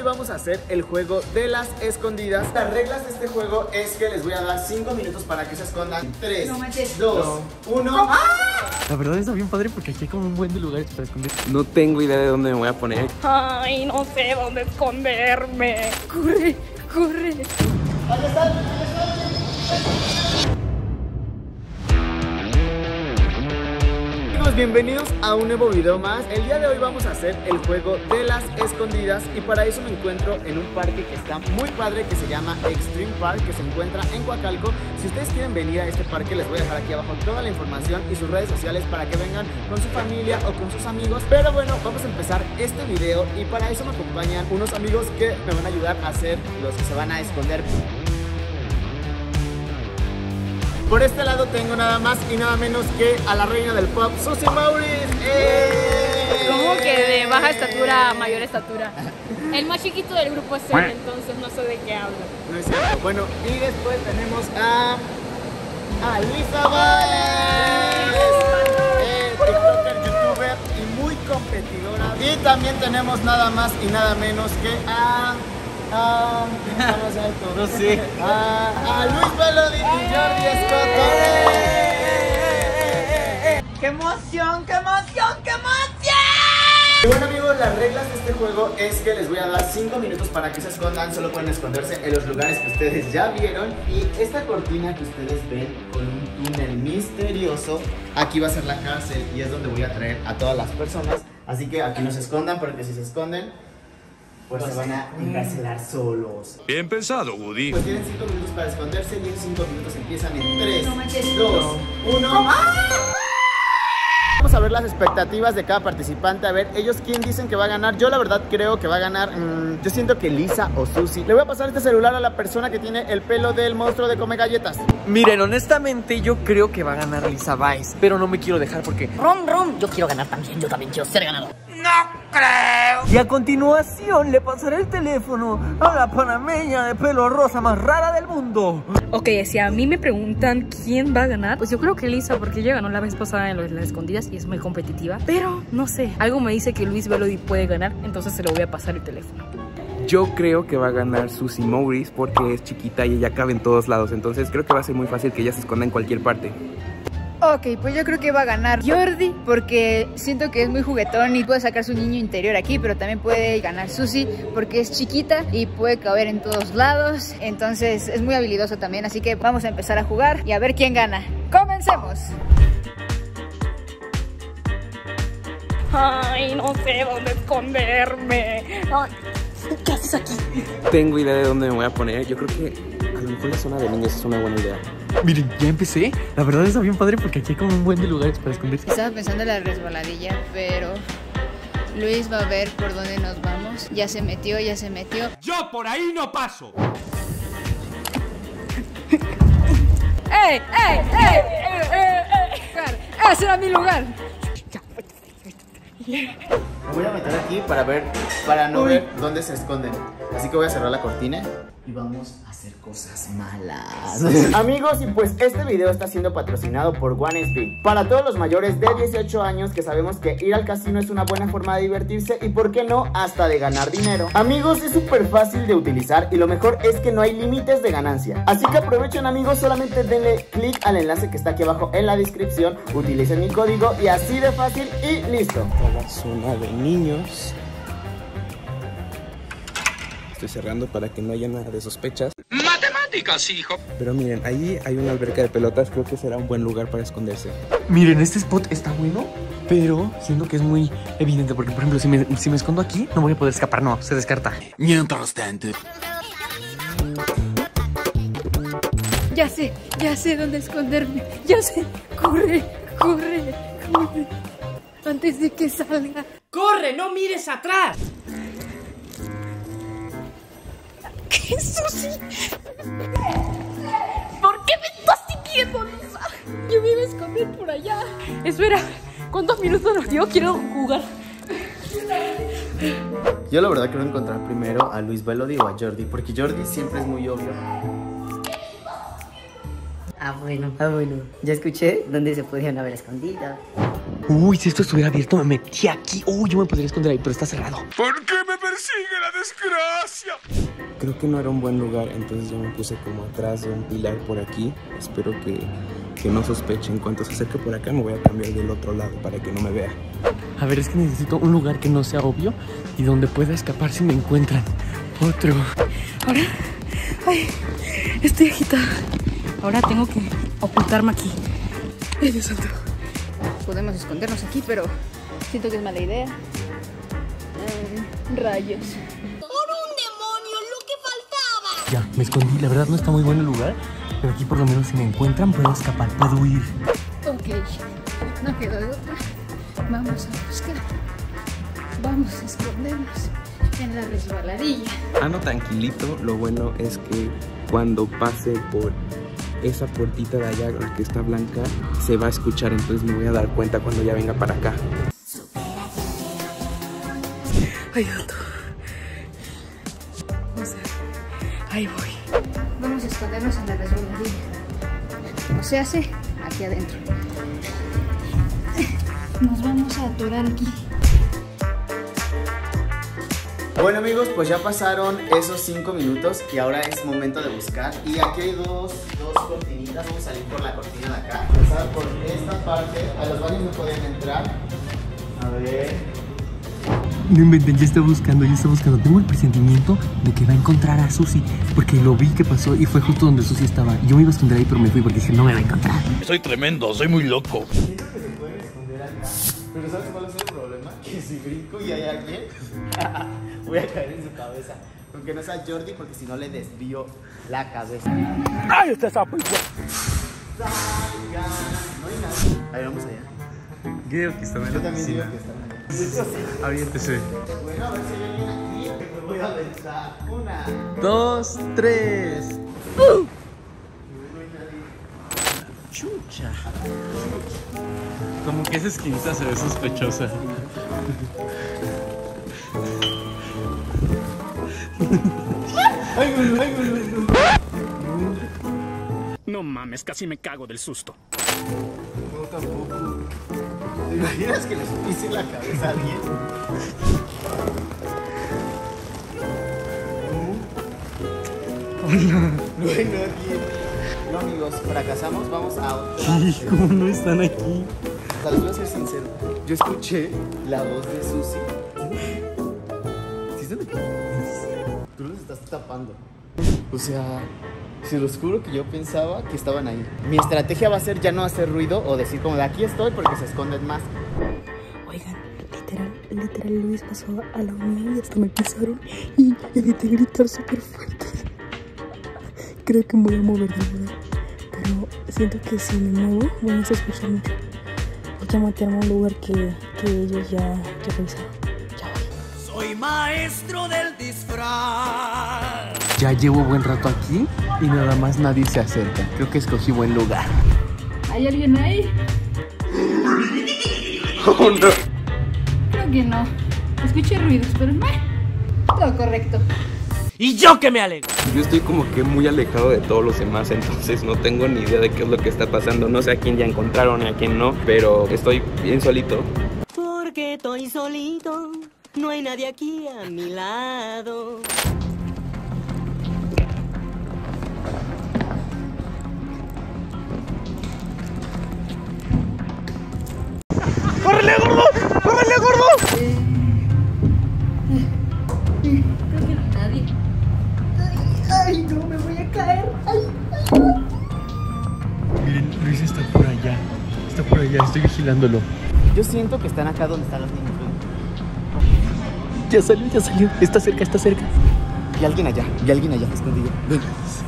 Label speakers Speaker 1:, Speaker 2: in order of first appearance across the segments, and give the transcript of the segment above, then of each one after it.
Speaker 1: vamos a hacer el juego de las escondidas. Las reglas de este juego es que les voy a dar 5 minutos para que se escondan. 3, 2, 1.
Speaker 2: La verdad está bien padre porque aquí hay como un buen de lugares para esconder. No tengo idea de dónde me voy a poner.
Speaker 3: Ay, no sé dónde esconderme. Corre, corre.
Speaker 1: ¡Ahí están! Bienvenidos a un nuevo video más. El día de hoy vamos a hacer el juego de las escondidas y para eso me encuentro en un parque que está muy padre, que se llama Extreme Park, que se encuentra en Coacalco. Si ustedes quieren venir a este parque, les voy a dejar aquí abajo toda la información y sus redes sociales para que vengan con su familia o con sus amigos. Pero bueno, vamos a empezar este video y para eso me acompañan unos amigos que me van a ayudar a hacer los que se van a esconder. Por este lado tengo nada más y nada menos que a la reina del pop, Suzy Maurice.
Speaker 3: ¿Cómo que de baja estatura a mayor estatura? El más chiquito del grupo es él, entonces no sé de qué hablo.
Speaker 1: No es cierto. Bueno, y después tenemos a Lisa Vales, TikToker, youtuber y muy competidora. Y también tenemos nada más y nada menos que a...
Speaker 2: no sé.
Speaker 1: A Luis Velody y Jordi Escoto.
Speaker 4: ¡Qué emoción, qué emoción, qué emoción!
Speaker 1: Y bueno amigos, las reglas de este juego es que les voy a dar 5 minutos para que se escondan. Solo pueden esconderse en los lugares que ustedes ya vieron. Y esta cortina que ustedes ven con un túnel misterioso, aquí va a ser la cárcel y es donde voy a traer a todas las personas. Así que aquí no se escondan porque si se esconden pues se van a encarcelar solos.
Speaker 5: Bien pensado, Woody.
Speaker 1: Pues tienen 5 minutos para esconderse y esos 5 minutos empiezan en 3, 2, 1. Vamos a ver las expectativas de cada participante. A ver, ellos quién dicen que va a ganar. Yo la verdad creo que va a ganar, yo siento que Lisa o Suzy. Le voy a pasar este celular a la persona que tiene el pelo del monstruo de Come Galletas.
Speaker 2: Miren, honestamente yo creo que va a ganar Lisa Vales, pero no me quiero dejar porque...
Speaker 4: Rom, yo quiero ganar también, yo también quiero ser ganador.
Speaker 2: ¡No creo! Y a continuación le pasaré el teléfono a la panameña de pelo rosa más rara del mundo.
Speaker 3: Ok, si a mí me preguntan quién va a ganar, pues yo creo que Lisa, porque ella ganó la vez pasada en las escondidas y es muy competitiva. Pero no sé, algo me dice que Luis Velody puede ganar, entonces se lo voy a pasar el teléfono.
Speaker 6: Yo creo que va a ganar Suzy Maurice porque es chiquita y ella cabe en todos lados. Entonces creo que va a ser muy fácil que ella se esconda en cualquier parte.
Speaker 7: Ok, pues yo creo que va a ganar Jordi porque siento que es muy juguetón y puede sacar su niño interior aquí, pero también puede ganar Suzy porque es chiquita y puede caber en todos lados, entonces es muy habilidoso también, así que vamos a empezar a jugar y a ver quién gana. ¡Comencemos!
Speaker 3: Ay, no sé dónde esconderme. Ay, ¿qué haces aquí?
Speaker 6: Tengo idea de dónde me voy a poner. Yo creo que a lo mejor la zona de niños es una buena idea.
Speaker 2: Miren, ya empecé. La verdad está bien padre porque aquí hay como un buen de lugares para esconderse.
Speaker 7: Estaba pensando en la resbaladilla, pero Luis va a ver por dónde nos vamos. Ya se metió, ya se metió.
Speaker 5: ¡Yo por ahí no paso!
Speaker 3: ¡Ey! ¡Ese era mi lugar!
Speaker 1: Me voy a meter aquí para no ver dónde se esconden. Así que voy a cerrar la cortina y vamos a hacer cosas malas. Amigos, y pues este video está siendo patrocinado por OneSpeed. Para todos los mayores de 18 años que sabemos que ir al casino es una buena forma de divertirse y por qué no, hasta de ganar dinero. Amigos, es súper fácil de utilizar y lo mejor es que no hay límites de ganancia. Así que aprovechen amigos, solamente denle clic al enlace que está aquí abajo en la descripción. Utilicen mi código y así de fácil y listo.
Speaker 6: La zona de niños. Estoy cerrando para que no haya nada de sospechas.
Speaker 5: ¡Matemáticas, hijo!
Speaker 6: Pero miren, ahí hay una alberca de pelotas. Creo que será un buen lugar para esconderse.
Speaker 2: Miren, este spot está bueno, pero siento que es muy evidente porque, por ejemplo, si me escondo aquí, no voy a poder escapar. No, se descarta.
Speaker 5: Mientras tanto...
Speaker 3: Ya sé dónde esconderme. Ya sé. Corre. Antes de que salga.
Speaker 4: ¡Corre, no mires atrás!
Speaker 3: ¿Qué es Suzy? ¿Por qué me estás siguiendo, Lisa? Yo me iba a esconder por allá. Espera, ¿cuántos minutos nos dio? Quiero jugar.
Speaker 1: Yo la verdad quiero encontrar primero a Luis Velody o a Jordi, porque Jordi siempre es muy obvio.
Speaker 4: Ah, bueno. Ya escuché dónde se podían haber escondido.
Speaker 2: Uy, si esto estuviera abierto me metí aquí. Uy, yo me podría esconder ahí, pero está cerrado.
Speaker 5: ¿Por qué me persigue la desgracia!
Speaker 6: Creo que no era un buen lugar, entonces yo me puse como atrás de un pilar por aquí. Espero que no sospeche. En cuanto se acerque por acá me voy a cambiar del otro lado para que no me vea.
Speaker 2: A ver, es que necesito un lugar que no sea obvio y donde pueda escapar si me encuentran. Otro.
Speaker 3: Ahora, ay, estoy agitada. Ahora tengo que ocultarme aquí. Ay, Dios santo.
Speaker 7: Podemos escondernos aquí, pero siento que es mala idea. Rayos.
Speaker 2: Ya, me escondí. La verdad no está muy bueno el lugar, pero aquí por lo menos si me encuentran puedo escapar, puedo huir.
Speaker 7: Ok, no quedó de otra. Vamos a buscar. Vamos a escondernos en la resbaladilla.
Speaker 6: Ando tranquilito, lo bueno es que cuando pase por esa puertita de allá, la que está blanca, se va a escuchar, entonces me voy a dar cuenta cuando ya venga para acá.
Speaker 3: Ay, santo. O sea, ahí voy.
Speaker 7: Vamos a escondernos en la resbaladilla. ¿Cómo se hace? Aquí adentro. Nos vamos a atorar aquí.
Speaker 1: Bueno amigos, pues ya pasaron esos 5 minutos y ahora es momento de buscar. Y aquí hay dos cortinitas, vamos a salir por la cortina de acá. Empezar por esta parte, a los baños no pueden entrar. A ver...
Speaker 2: No inventen, ya está buscando. Tengo el presentimiento de que va a encontrar a Susi, porque lo vi que pasó y fue justo donde Susi estaba. Yo me iba a esconder ahí, pero me fui porque dije, no me va a encontrar.
Speaker 5: Soy tremendo, soy muy loco.
Speaker 1: Siento que se pueden esconder acá, pero ¿sabes cuál es el problema? Que si brinco y hay alguien, voy a caer en su cabeza. Aunque no sea Jordi, porque si no le desvío la cabeza.
Speaker 5: ¡Ay, este sapo!
Speaker 1: Salgan. No hay nada. A ver, vamos allá.
Speaker 2: Creo que están en
Speaker 1: Yo
Speaker 2: la
Speaker 1: también digo
Speaker 2: piscina.
Speaker 1: que están allá.
Speaker 2: Aviéntese.
Speaker 1: Bueno, a ver si hay alguien aquí. Me voy a aventar. 1,
Speaker 2: 2, 3.
Speaker 1: no hay nadie.
Speaker 2: Chucha. Como que esa esquinita se ve sospechosa.
Speaker 5: No mames, casi me cago del susto.
Speaker 1: No, tampoco. ¿Te imaginas que les pise la cabeza a alguien? Hola. No hay nadie. No amigos, fracasamos, vamos a otro.
Speaker 2: ¿Cómo no están aquí?
Speaker 1: O sea, les voy a ser sincero. Yo escuché la voz de Susi. ¿Sí están aquí? Tú los estás tapando. O sea, se los juro que yo pensaba que estaban ahí. Mi estrategia va a ser ya no hacer ruido o decir como de aquí estoy porque se esconden más.
Speaker 3: Oigan, literal Luis pasó a la mía y hasta me pisaron y evité gritar súper fuerte. Creo que me voy a mover de lugar, pero siento que si me muevo vamos a escuchar mucho. Voy a meterme a un lugar que ellos ya revisaron. Ya voy.
Speaker 2: Soy maestro del disfraz. Ya llevo buen rato aquí y nada más nadie se acerca. Creo que escogí buen lugar.
Speaker 7: ¿Hay alguien ahí?
Speaker 6: Oh, no.
Speaker 7: Creo que no. Escuché ruidos, pero todo correcto.
Speaker 2: ¿Y yo qué me alegro?
Speaker 6: Yo estoy como que muy alejado de todos los demás, entonces no tengo ni idea de qué es lo que está pasando. No sé a quién ya encontraron y a quién no, pero estoy bien solito.
Speaker 4: Porque estoy solito, no hay nadie aquí a mi lado.
Speaker 5: ¡Córrele, gordo! ¡Córrele, gordo!
Speaker 7: Creo que no hay nadie. Ay, no, me voy a caer.
Speaker 2: Miren, Luis está por allá. Está por allá, estoy vigilándolo.
Speaker 1: Yo siento que están acá donde están los niños.
Speaker 2: Ya salió. Está cerca.
Speaker 1: Y alguien allá escondido. Ven.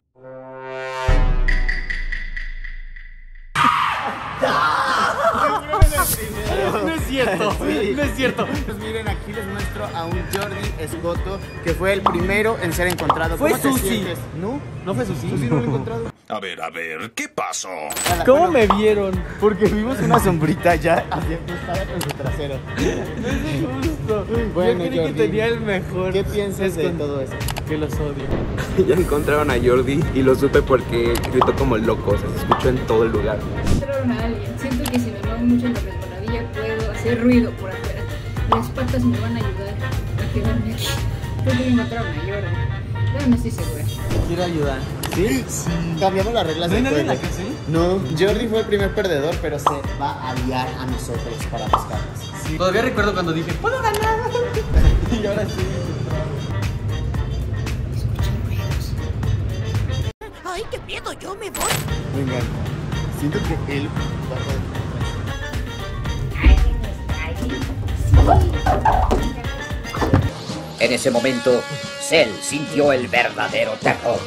Speaker 2: No es cierto,
Speaker 1: Sí.
Speaker 2: no es cierto.
Speaker 1: Pues miren, aquí les muestro a un Jordi Escoto que fue el primero en ser encontrado.
Speaker 2: Fue
Speaker 1: ¿Cómo te
Speaker 2: Susi.
Speaker 1: sientes? No fue Susi. Susi no lo he encontrado.
Speaker 5: A ver, ¿qué pasó?
Speaker 2: ¿Cómo me vieron?
Speaker 1: Porque vimos una sombrita ya ajustada con su trasero.
Speaker 2: Justo.
Speaker 1: Bueno,
Speaker 2: Yo creí
Speaker 1: Jordi,
Speaker 2: que tenía el mejor.
Speaker 1: ¿Qué piensas de todo eso?
Speaker 2: Que los odio.
Speaker 6: Ya encontraron a Jordi y lo supe porque gritó como loco, o sea, se escuchó en todo el lugar.
Speaker 7: Encontraron a alguien. Siento que si me muevo mucho en la resbaladilla puedo hacer ruido por afuera. Las patas me van a ayudar a quedarme aquí. Creo que encontraron a Jordi, pero no estoy segura.
Speaker 1: Quiero ayudar. ¿Sí? Sí. Cambiamos las reglas del juego. No, Jordi fue el primer perdedor, pero se va a aliar a nosotros para buscarnos.
Speaker 2: Sí. Todavía recuerdo cuando dije, ¡puedo ganar!
Speaker 1: Y ahora sí.
Speaker 4: ¡Ay, qué miedo! ¡Yo me voy!
Speaker 1: Venga, siento que él va a poder.
Speaker 8: En ese momento, Cell sintió el verdadero terror.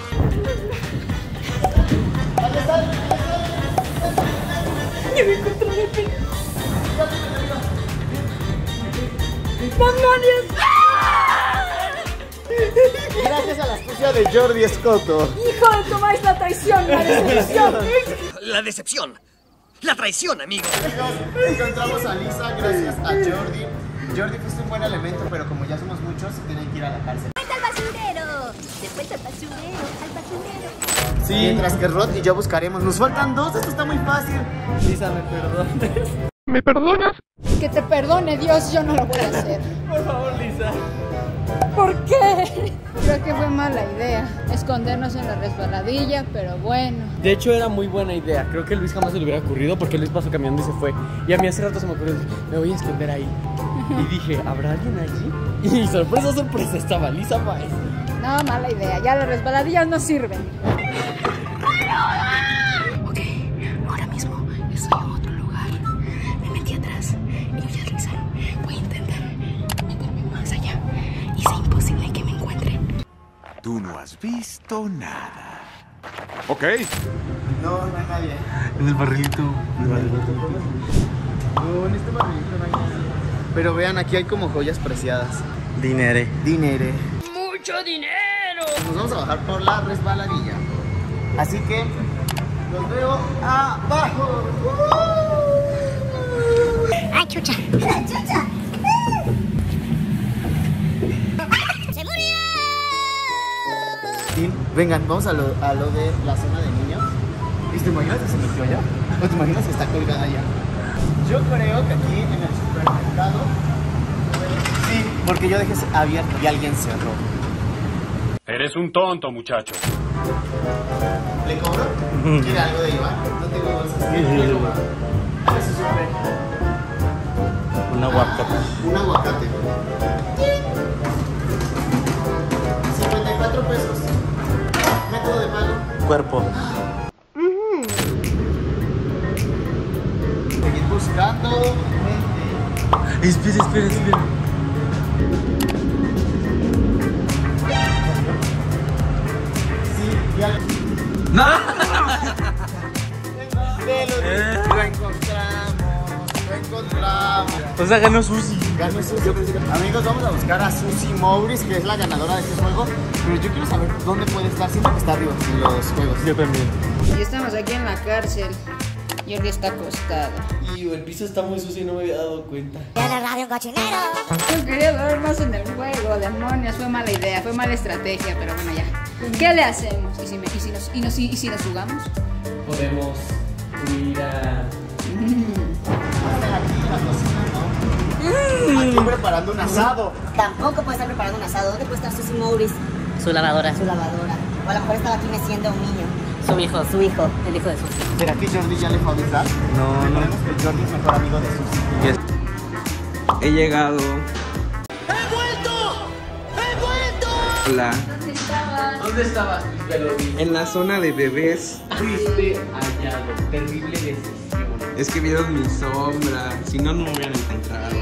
Speaker 1: Gracias a la astucia de Jordi Escoto.
Speaker 3: ¡Hijo de tu maíz, la traición, la decepción!
Speaker 4: La decepción. La traición, amigo.
Speaker 1: Amigos, encontramos a Lisa gracias a Jordi. Jordi fuiste un buen elemento, pero como ya somos muchos, tienen que ir a la cárcel.
Speaker 9: ¡Vuelta al basurero! ¡De vuelta al basurero! ¡Al basurero!
Speaker 1: Sí. Mientras que Rod y yo buscaremos. Nos faltan dos, esto está muy fácil.
Speaker 2: Lisa, ¿me perdonas?
Speaker 5: ¿Me perdonas?
Speaker 7: Que te perdone Dios, yo no lo voy a hacer.
Speaker 2: Por favor, Lisa.
Speaker 7: ¿Por qué? Creo que fue mala idea escondernos en la resbaladilla, pero bueno.
Speaker 2: De hecho, era muy buena idea. Creo que a Luis jamás se le hubiera ocurrido porque Luis pasó caminando y se fue. Y a mí hace rato se me ocurrió, me voy a esconder ahí. Y dije, ¿habrá alguien allí? Y sorpresa, sorpresa, estaba Lisa Páez.
Speaker 7: No, mala idea. Ya las resbaladillas no sirven.
Speaker 3: Ok, ahora mismo estoy en otro lugar. Me metí atrás y voy a revisar. Voy a intentar meterme más allá y sea imposible que me encuentren.
Speaker 5: Tú no has visto nada. Ok.
Speaker 1: No, no hay nadie.
Speaker 2: En el barrilito.
Speaker 1: No, en este barrilito no hay nadie. Pero vean, aquí hay como joyas preciadas.
Speaker 2: Dinere.
Speaker 1: Dinere.
Speaker 4: ¡Mucho dinero!
Speaker 1: Nos vamos a bajar por la resbaladilla. Así que los veo abajo.
Speaker 9: ¡Ay, chucha! ¡Ay, chucha! ¡Se murió!
Speaker 1: Sí, vengan, vamos a lo de la zona de niños. ¿Y te imaginas que se metió allá? ¿O te imaginas que está colgada allá? Yo creo que aquí en el supermercado. Sí, porque yo dejé abierto y alguien cerró.
Speaker 5: Eres un tonto, muchacho.
Speaker 1: ¿Le cobro? ¿Quiere algo de llevar? No tengo bolsas. ¿Qué quiere cobrar? Eso es
Speaker 2: Un aguacate.
Speaker 1: un aguacate. 54 pesos. Método de pago.
Speaker 2: Cuerpo.
Speaker 1: Seguir buscando gente.
Speaker 2: Espera.
Speaker 1: Sí, ya.
Speaker 2: ¡No!
Speaker 1: Lo encontramos.
Speaker 2: O sea, ganó Susi.
Speaker 1: Ganó Susi. Amigos, vamos a buscar a Susie Maurice, que es la ganadora de este juego. Pero yo quiero saber dónde puede estar. Siento que está arriba en los juegos.
Speaker 2: Yo también.
Speaker 7: Y estamos aquí en la cárcel. Jordi está acostado.
Speaker 2: Y el piso está muy sucio y no me había dado cuenta.
Speaker 9: ¡Ya la radio, cochinero!
Speaker 7: Yo quería dormir más en el juego, demonios. Fue mala idea, fue mala estrategia, pero bueno, ya. ¿Qué le hacemos? ¿Y si nos jugamos?
Speaker 2: Podemos ir a...
Speaker 1: Aquí preparando un asado.
Speaker 9: Tampoco puede estar preparando un asado. ¿Dónde puede estar Susie Maurice?
Speaker 4: Su lavadora.
Speaker 9: Su lavadora. O a lo mejor estaba aquí meciendo a un niño.
Speaker 4: Su hijo, el hijo de Susi.
Speaker 1: ¿Será que Jordi ya le fue a avisar?
Speaker 2: No.
Speaker 1: Recordemos que Jordi es mejor amigo de Susie.
Speaker 6: He llegado.
Speaker 4: ¡He vuelto!
Speaker 6: Hola.
Speaker 2: ¿Dónde estabas, Luis Beloni?
Speaker 6: En la zona de bebés.
Speaker 2: Fuiste hallado. Terrible decisión.
Speaker 6: Es que vieron mi sombra. Si no, no me hubieran encontrado.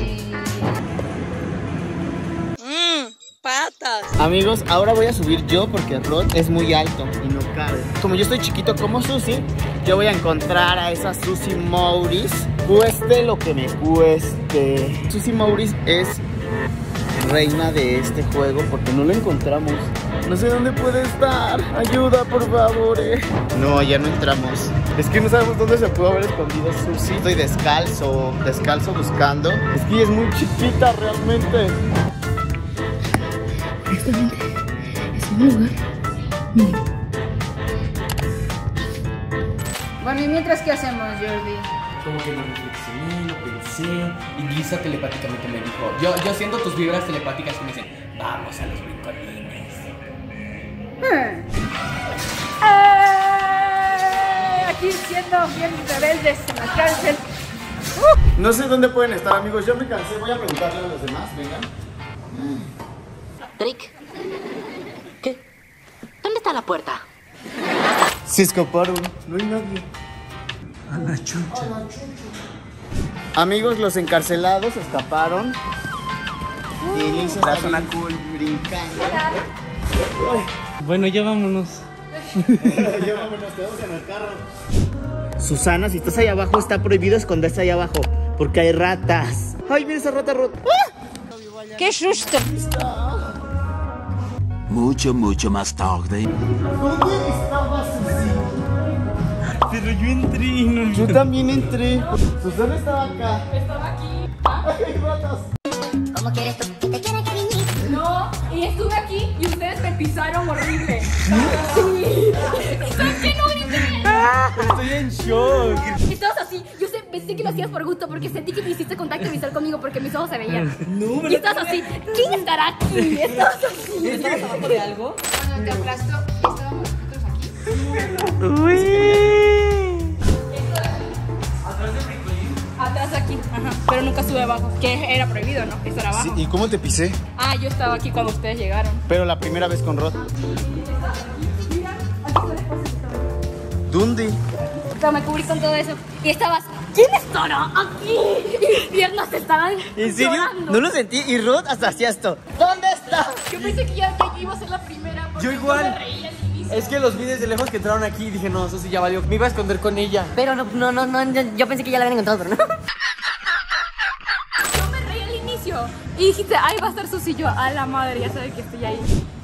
Speaker 4: ¡Patas!
Speaker 1: Amigos, ahora voy a subir yo porque Rod es muy alto y no cabe. Como yo estoy chiquito como Susie, yo voy a encontrar a esa Susie Maurice, cueste lo que me cueste. Susie Maurice es reina de este juego porque no la encontramos. No sé dónde puede estar. Ayuda, por favor. No, ya no entramos. Es que no sabemos dónde se pudo haber escondido Susie. Estoy descalzo buscando. Es que ella es muy chiquita realmente.
Speaker 3: Honestamente, es un lugar mío.
Speaker 7: Bueno, ¿y mientras qué hacemos, Jordi?
Speaker 2: Como que lo reflexioné, lo pensé. Y Lisa telepáticamente me dijo, yo siento tus vibras telepáticas que me dicen, vamos a los rincones
Speaker 7: viendo bien rebeldes en la cárcel.
Speaker 1: No sé dónde pueden estar, amigos. Yo me cansé. Voy a preguntarle a los demás. Vengan.
Speaker 4: Rick, ¿qué? ¿Dónde está la puerta?
Speaker 1: Se escaparon. No hay nadie.
Speaker 2: A la chucha.
Speaker 1: Amigos, los encarcelados escaparon. Y Lisa
Speaker 6: La
Speaker 1: está
Speaker 6: zona
Speaker 1: bien
Speaker 6: cool.
Speaker 1: brincando.
Speaker 2: Bueno, ya vámonos.
Speaker 1: Ya vámonos, quedamos en el carro. Susana, si estás ahí abajo, está prohibido esconderse ahí abajo. Porque hay ratas. Ay, mira esa rata rota.
Speaker 7: ¡Qué susto!
Speaker 5: Mucho más tarde.
Speaker 1: ¿Dónde estaba Susi?
Speaker 2: Pero yo entré y no.
Speaker 1: Yo también entré. Susana estaba acá.
Speaker 10: Estaba aquí.
Speaker 1: Hay ratas.
Speaker 9: ¿Cómo quieres tú que te quiera, cariñito?
Speaker 10: No, y estuve aquí y ustedes me pisaron horrible. Sí. ¿Sabes qué? No grité.
Speaker 2: Estoy en shock.
Speaker 10: Estabas así. Yo pensé que lo hacías por gusto porque sentí que me hiciste contacto visual conmigo porque mis ojos se veían.
Speaker 2: No,
Speaker 10: Y estabas así. ¿Quién estará aquí? Estabas así.
Speaker 3: ¿Estabas abajo de algo?
Speaker 7: Cuando te aplastó, estábamos nosotros aquí.
Speaker 10: Atrás aquí. Ajá. Pero nunca estuve abajo. Que era prohibido, ¿no? Estar abajo.
Speaker 1: Sí, ¿y cómo te pisé?
Speaker 10: Ah, yo estaba aquí cuando ustedes llegaron.
Speaker 1: Pero la primera vez con Rod. ¿Dónde?
Speaker 10: O sea, me cubrí con todo eso. Y estabas. ¿Quién estará aquí? Y mis piernas estaban.
Speaker 1: ¿En serio?
Speaker 10: llorando.
Speaker 1: No lo sentí y Rod hasta hacía esto. ¿Dónde está?
Speaker 10: Yo pensé que ya iba a ser la primera.
Speaker 2: Yo igual.
Speaker 10: Me reí al inicio.
Speaker 2: Es que los vi desde lejos que entraron aquí y dije, no, eso sí ya valió. Me iba a esconder con ella.
Speaker 4: Pero no, yo pensé que ya la habían encontrado, pero no.
Speaker 10: Yo me reí al inicio. Y dijiste, ahí va a estar Susi. Yo, a la madre, ya sabe que estoy ahí.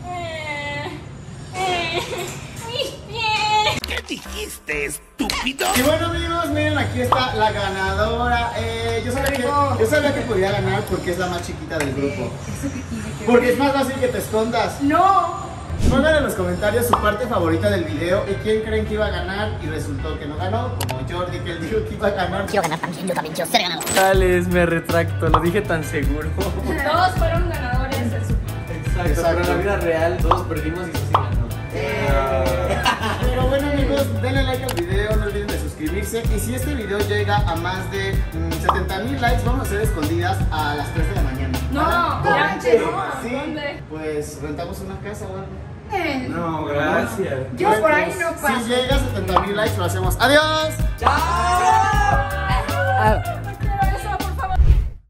Speaker 5: ¿Qué dijiste, estúpido?
Speaker 1: Y bueno, amigos, miren, aquí está la ganadora. Yo sabía que podía ganar porque es la más chiquita del grupo. Porque es más fácil que te escondas.
Speaker 10: ¡No!
Speaker 1: Pongan en los comentarios su parte favorita del video y quién creen que iba a ganar y resultó que no ganó, como Jordi, que él dijo que iba a ganar.
Speaker 4: Quiero ganar también, yo quiero ser ganador.
Speaker 2: Tales, me retracto, lo dije tan seguro.
Speaker 10: Todos fueron ganadores.
Speaker 2: Exacto, pero en la vida real todos perdimos y Susi ganó.
Speaker 1: Pero bueno, amigos, denle like al video, no olviden de suscribirse. Y si este video llega a más de 70,000 likes, vamos a hacer escondidas a las 3 de la mañana.
Speaker 10: No,
Speaker 1: ¿Vale?
Speaker 10: ya, no.
Speaker 1: Sí,
Speaker 10: ¿Dónde?
Speaker 1: pues rentamos una casa o algo.
Speaker 2: No, gracias.
Speaker 7: Yo por ahí no
Speaker 1: Si
Speaker 7: paso.
Speaker 1: llega a 70,000 likes, lo hacemos. ¡Adiós!
Speaker 2: ¡Chao!